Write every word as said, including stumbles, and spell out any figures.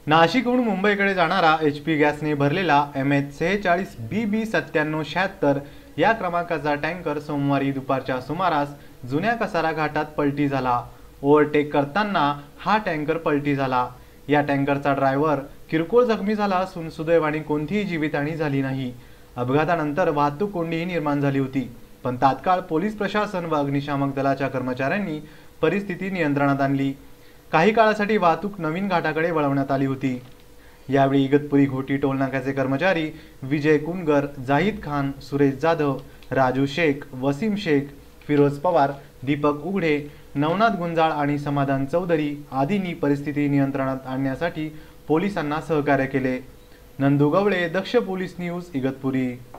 नाशिकहून मुंबईकडे जाणारा एच पी गॅसने भरलेला एम एच सेहेचाळीस बी बी सत्त्याण्णव शहात्तर या क्रमांकाचा टँकर सोमवारी दुपारच्या सुमारास जुन्या कसारा घाटात पलटी झाला। ओव्हरटेक करताना हा टँकर पलटी झाला। या टँकरचा ड्रायव्हर किरकोळ जखमी झाला असून सुदैवाने कोणतीही जीवितहानी झाली नाही। अपघातानंतर वाहतूक कोंडीही निर्माण झाली होती, पण तात्काळ पोलीस प्रशासन व अग्निशामक दलाच्या कर्मचाऱ्यांनी परिस्थिती नियंत्रणात आणली। काही काळासाठी वाहतूक नवीन घाटाकडे वळवण्यात आली होती। यावेळी इगतपुरी घोटी टोलनाक्याचे कर्मचारी विजय कुनगर, जाहिद खान, सुरेश जाधव, राजू शेख, वसीम शेख, फिरोज पवार, दीपक उघडे, नवनाथ गुंजाळ आणि समाधान चौधरी आदींनी परिस्थिती नियंत्रणात आणण्यासाठी पोलिसांना सहकार्य केले। Nandu Gawale, Daksh police news, Igatpuri.